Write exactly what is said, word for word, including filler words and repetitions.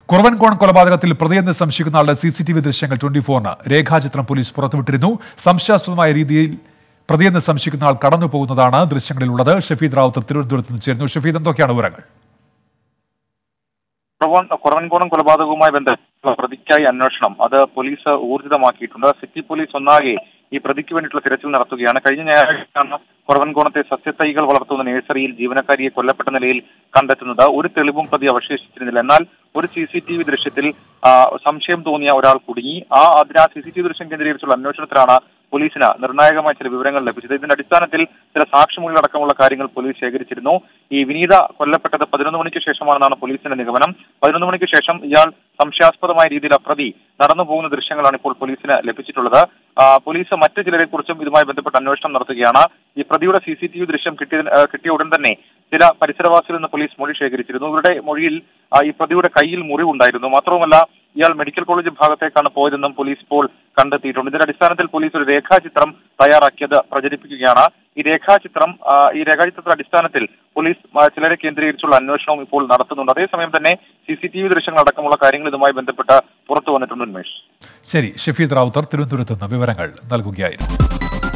കുറവൻകോൺ കൊലപാതകത്തിൽ പ്രതിയെന്ന് സംശയിക്കുന്ന ആളുടെ സി സി ടി വി ദൃശ്യങ്ങൾ ട്വന്റി ഫോറിന് രേഖാചിത്രം പോലീസ് പുറത്തുവിട്ടിരുന്നു. സംശയാസ്പദമായ രീതിയിൽ പ്രതിയെന്ന് സംശയിക്കുന്ന ആൾ കടന്നു പോകുന്നതാണ് ദൃശ്യങ്ങളിലുള്ളത്. ഷഫീദ് റാവുത്തർ തിരുവനന്തപുരത്ത് നിന്ന് ചേരുന്നു. ഷഫീദ്, എന്തൊക്കെയാണ് വിവരങ്ങൾ? കുറവൻകോണം കൊലപാതകവുമായി ബന്ധപ്പെട്ട പ്രതിക്കായി അന്വേഷണം അത് പോലീസ് ഊർജിതമാക്കിയിട്ടുണ്ട്. സിറ്റി പോലീസ് ഒന്നാകെ ഈ പ്രതിക്ക് വേണ്ടിയിട്ടുള്ള തിരച്ചിൽ നടത്തുകയാണ്. കഴിഞ്ഞ ഞായറാഴ്ചയാണ് കുറവൻകോണത്തെ സസ്യത്തൈകൾ വളർത്തുന്ന നഴ്സറിയിൽ ജീവനക്കാരിയെ കൊല്ലപ്പെട്ട നിലയിൽ കണ്ടെത്തുന്നത്. ഒരു തെളിവും പ്രതി അവശേഷിച്ചിരുന്നില്ല. എന്നാൽ ഒരു സി സി ടി വി ദൃശ്യത്തിൽ സംശയം തോന്നിയ ഒരാൾ കുടുങ്ങി. ആ അതിന് ആ സി സി ടി വി ദൃശ്യം കേന്ദ്രീകരിച്ചുള്ള അന്വേഷണത്തിലാണ് പോലീസിന് നിർണായകമായ ചില വിവരങ്ങൾ ലഭിച്ചത്. ഇതിന്റെ അടിസ്ഥാനത്തിൽ ചില സാക്ഷിമൊഴികളടക്കമുള്ള കാര്യങ്ങൾ പോലീസ് ശേഖരിച്ചിരുന്നു. ഈ വിനീത കൊല്ലപ്പെട്ടത് പതിനൊന്ന് മണിക്ക് ശേഷമാണെന്നാണ് പോലീസിന്റെ നിഗമനം. പതിനൊന്ന് മണിക്ക് ശേഷം ഇയാൾ സംശയാസ്പദമായ രീതിയിൽ ആ പ്രതി നടന്നു പോകുന്ന ദൃശ്യങ്ങളാണ് ഇപ്പോൾ പോലീസിന് ലഭിച്ചിട്ടുള്ളത്. പോലീസ് മറ്റു ചിലരെ കുറിച്ചും ഇതുമായി ബന്ധപ്പെട്ട് അന്വേഷണം നടത്തുകയാണ്. ഈ പ്രതിയുടെ സി സി ടി വി ദൃശ്യം കിട്ടിയ കിട്ടിയ ഉടൻ തന്നെ ചില പരിസരവാസികളിൽ നിന്ന് പോലീസ് മൊഴി ശേഖരിച്ചിരുന്നു. ഇവരുടെ മൊഴിയിൽ ഈ പ്രതിയുടെ കയ്യിൽ മുറിവുണ്ടായിരുന്നു. മാത്രവുമല്ല, ഇയാൾ മെഡിക്കൽ കോളേജ് ഭാഗത്തേക്കാണ് പോയതെന്നും പോലീസ് ഇപ്പോൾ കണ്ടെത്തിയിട്ടുണ്ട്. ഇതിന്റെ അടിസ്ഥാനത്തിൽ പോലീസ് ഒരു രേഖാചിത്രം തയ്യാറാക്കിയത് പ്രചരിപ്പിക്കുകയാണ്. ഈ രേഖാചിത്രം ഈ രേഖാചിത്രത്തിന്റെ അടിസ്ഥാനത്തിൽ പോലീസ് ചിലരെ കേന്ദ്രീകരിച്ചുള്ള അന്വേഷണവും ഇപ്പോൾ നടത്തുന്നുണ്ട്. അതേസമയം തന്നെ സി സി ടി വി ദൃശ്യങ്ങൾ അടക്കമുള്ള കാര്യങ്ങൾ ഇതുമായി ബന്ധപ്പെട്ട് പുറത്തു വന്നിട്ടുണ്ട്. ഉന്മേഷ്. ശരി, ഷഫീദ് റാവുത്തർ തിരുവനന്തപുരത്ത് നിന്ന് വിവരങ്ങൾ നൽകുകയായിരുന്നു.